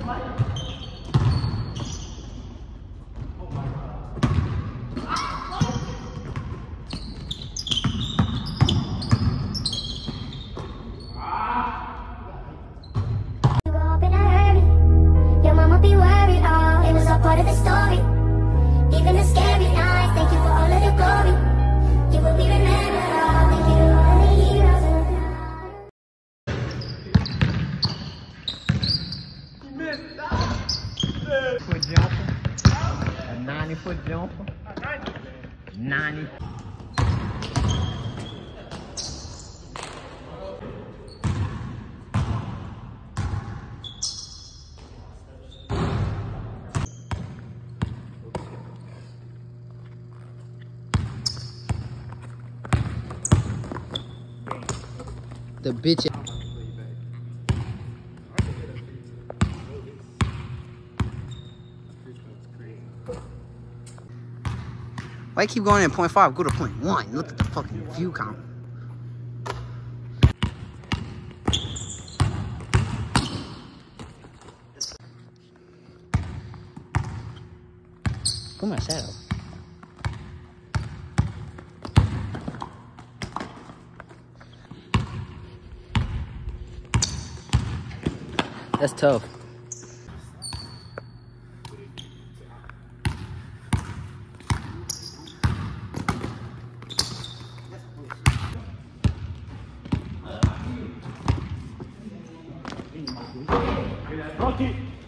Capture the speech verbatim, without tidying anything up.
Part of the story, even the scary nights. Thank you for all of the glory. You will be remembered. Oh, thank you to all of the heroes. Foot jumper, a ninety foot jumper, ninety. The bitch. Why you keep going in point five? Go to point one. Look at the fucking view count. Put my shadow. That's tough. Rocky.